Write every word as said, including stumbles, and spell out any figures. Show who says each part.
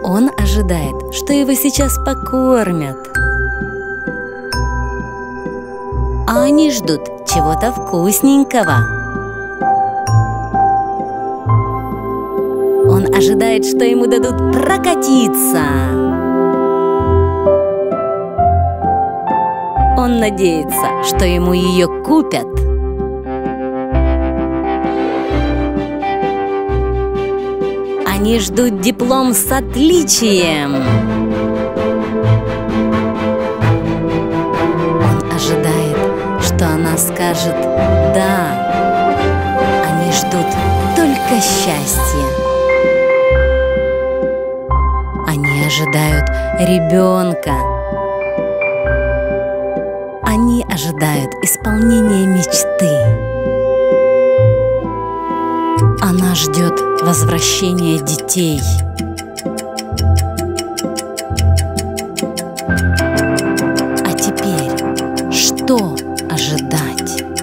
Speaker 1: Он ожидает, что его сейчас покормят. А они ждут чего-то вкусненького. Он ожидает, что ему дадут прокатиться. Он надеется, что ему ее купят. Они ждут диплом с отличием. Он ожидает, что она скажет «да». Они ждут только счастья. Они ожидают ребенка. Они ожидают исполнения мечты. Она ждет возвращения детей. А теперь что ожидать?